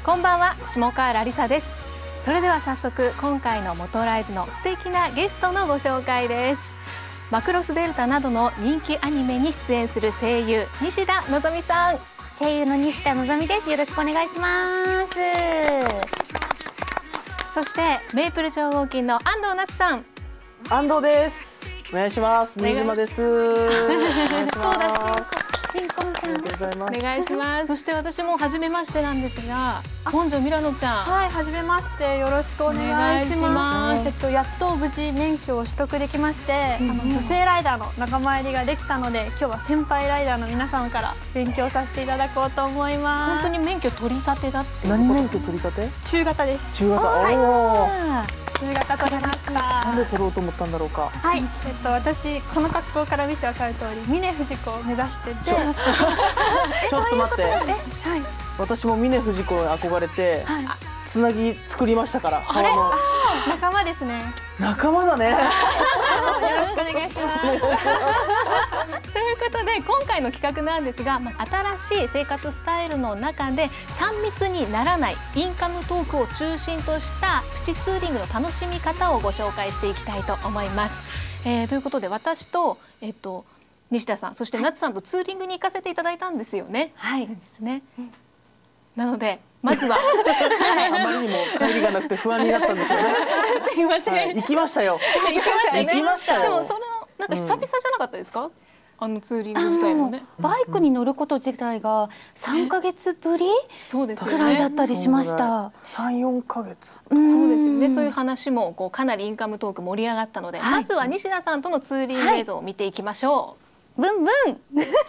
こんばんは、下川原理沙です。それでは早速今回のモトライズの素敵なゲストのご紹介です。マクロスデルタなどの人気アニメに出演する声優西田のぞみさん。 声優の西田のぞみです。よろしくお願いします。 そしてメープル超合金の安藤夏さん。 安藤です。お願いします。新妻です。お願いします。 新婚さん。 ありがとうございます。 お願いします。そして私も初めましてなんですが、本庄ミラノちゃん。 はい、初めまして。よろしくお願いします。やっと無事免許を取得できまして、女性ライダーの仲間入りができたので、今日は先輩ライダーの皆さんから勉強させていただこうと思います。 本当に免許取り立てだって。 何免許取り立て？ 中型です。 中型。おお。 中型取りました。 なんで取ろうと思ったんだろうか。 はい、私この格好から見てわかる通り、峰不二子を目指してて。 ちょっと待って。 はい。 私も峰不二子に憧れて、つなぎ作りましたから。 あれ？仲間ですね。 仲間だね。 よろしくお願いします。 ということで今回の企画なんですが、新しい生活スタイルの中で3密にならないインカムトークを中心としたプチツーリングの楽しみ方をご紹介していきたいと思います。ということで私と、西田さんそして夏さんとツーリングに行かせていただいたんですよね。 はい。 ですね。なのでまずはあまりにも帰りがなくて不安になったんでしょうね。 すいません。 行きましたよ。 行きましたよ。でもそれなんか久々じゃなかったですか？ツーリング自体もね。 バイクに乗ること自体が3ヶ月ぶりくらいだったりしました。 3、4ヶ月。 そうですよね。そういう話もかなりインカムトーク盛り上がったので、まずは西田さんとのツーリング映像を見ていきましょう。ブンブン。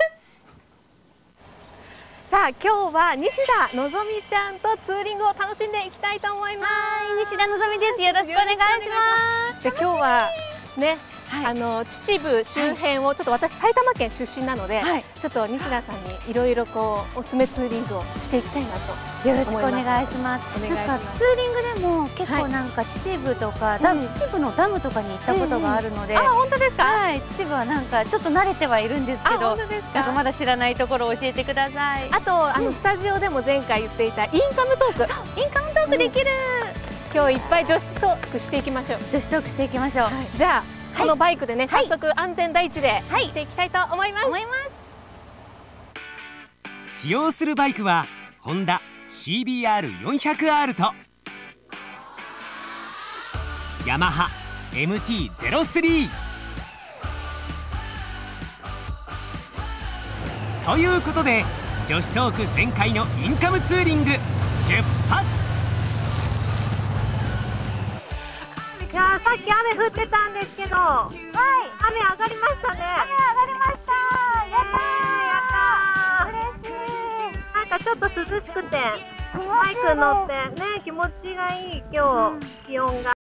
さあ今日は西田のぞみちゃんとツーリングを楽しんでいきたいと思います。 はい、西田のぞみです。よろしくお願いします。 じゃあ今日はね、秩父周辺をちょっと私埼玉県出身なので、ちょっと西田さんにいろいろおすすめツーリングをしていきたいなとよろしくお願いします。なんかツーリングでも結構なんか秩父とか秩父のダムとかに行ったことがあるので、 本当ですか？ はい、秩父はなんかちょっと慣れてはいるんですけど、なんかまだ知らないところを教えてください。 あとスタジオでも前回言っていたインカムトーク。 そう、インカムトークできる。 今日いっぱい女子トークしていきましょう。 女子トークしていきましょう。 じゃあこのバイクでね、早速安全第一でしていきたいと思います。 使用するバイクはホンダ CBR400R とヤマハ MT-03 ということで女子トーク全開のインカムツーリング出発。 いやー、さっき雨降ってたんですけど、雨上がりましたね。雨上がりました。やったー、やったー。嬉しい。なんかちょっと涼しくて、バイク乗ってね、気持ちがいい今日気温が。